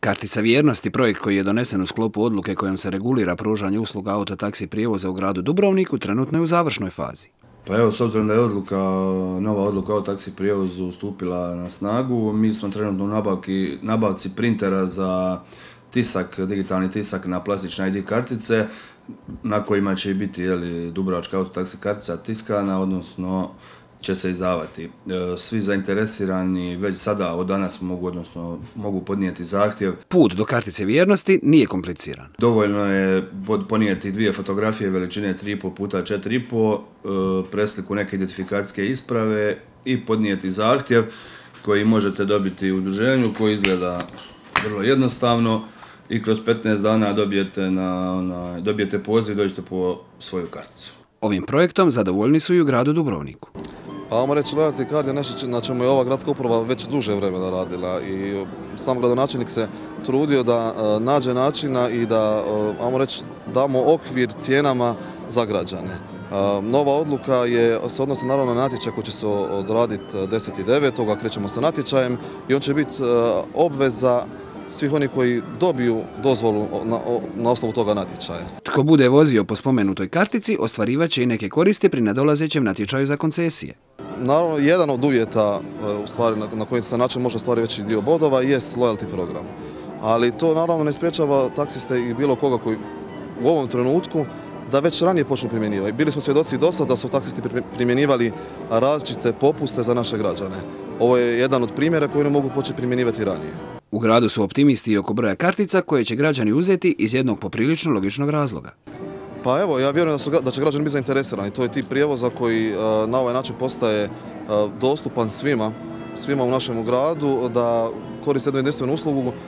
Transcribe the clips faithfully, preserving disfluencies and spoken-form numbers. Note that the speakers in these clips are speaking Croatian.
Kartica vjernosti, projekt koji je donesen u sklopu odluke kojom se regulira pružanje usluga autotaksi prijevoza u gradu Dubrovniku, trenutno je u završnoj fazi. Pa evo, s obzirom da je odluka, nova odluka o taksi prijevozu stupila na snagu, mi smo trenutno u nabavki, nabavci printera za tisak, digitalni tisak na plastične I D kartice, na kojima će biti jeli, dubrovačka autotaksi kartica tiskana, odnosno će se izdavati. Svi zainteresirani već sada od danas mogu, odnosno, mogu podnijeti zahtjev. Put do kartice vjernosti nije kompliciran. Dovoljno je ponijeti dvije fotografije veličine tri i pol puta četiri i pol, presliku neke identifikacijske isprave i podnijeti zahtjev koji možete dobiti u udruženju, koji izgleda vrlo jednostavno i kroz petnaest dana dobijete, na, na, dobijete poziv i dođete po svoju karticu. Ovim projektom zadovoljni su i u gradu Dubrovniku. Pa ajmo reći, loyalty card je nešto na čemu je ova gradska uprava već duže vremena radila i sam gradonačelnik se trudio da uh, nađe načina i da, uh, ajmo reći, damo okvir cijenama za građane. Uh, nova odluka je, se odnosi naravno na natječaj koji će se odraditi deset devetog krećemo sa natječajem i on će biti uh, obveza svih oni koji dobiju dozvolu na, na osnovu toga natječaja. Tko bude vozio po spomenutoj kartici, ostvarivat će i neke koristi pri nadolazećem natječaju za koncesije. Naravno, jedan od uvjeta u stvari, na, na koji se način može ostvariti veći dio bodova je loyalty program. Ali to naravno ne spriječava taksiste i bilo koga koji u ovom trenutku da već ranije počnu primjenjivati. Bili smo svjedoci do sada da su taksisti primjenjivali različite popuste za naše građane. Ovo je jedan od primjera koji ne mogu početi primjenjivati ranije. U gradu su optimisti i oko broja kartica koje će građani uzeti iz jednog poprilično logičnog razloga. Pa evo, ja vjerujem da, su, da će građani biti zainteresirani. To je tip prijevoza koji uh, na ovaj način postaje uh, dostupan svima, svima u našem gradu, da koriste jednu jedinstvenu uslugu. Uh,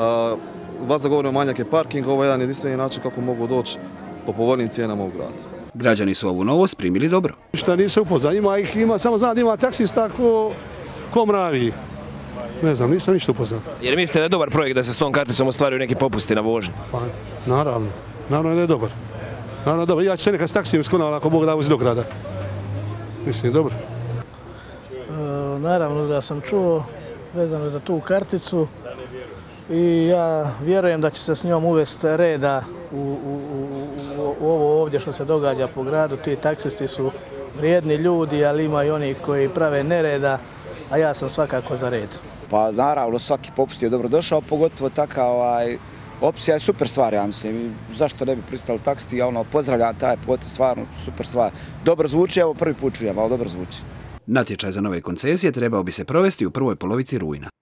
vas da govorimo manjak je parking, ovo je jedan jedinstveni način kako mogu doći po povoljnim cijenama u gradu. Građani su ovu novost primili dobro. Šta nisam upoznao, ima ih, ima, samo znam da ima taksista ko, ko mravi. Ne znam, nisam ništa upoznao. Jer mislite da je dobar projekt da se s tom karticom ostvaruju neki popusti na vožnji? Pa, naravno, naravno da je dobar. Naravno dobro, ja ću se nekad s taksijem skonala ako Bog da vozi do grada. Mislim, dobro. E, naravno da sam čuo vezano za tu karticu i ja vjerujem da će se s njom uvesti reda u, u, u, u ovo ovdje što se događa po gradu. Ti taksisti su vrijedni ljudi, ali ima i oni koji prave nereda, a ja sam svakako za red. Pa naravno svaki popust je dobro došao, pogotovo taka ovaj, opcija je super stvar, ja mislim. Zašto ne bi pristali taksiti, ja ono, pozdravljam taj potez, stvarno super stvar. Dobro zvuči, evo prvi put čujem, ali dobro zvuči. Natječaj za nove koncesije trebao bi se provesti u prvoj polovici rujna.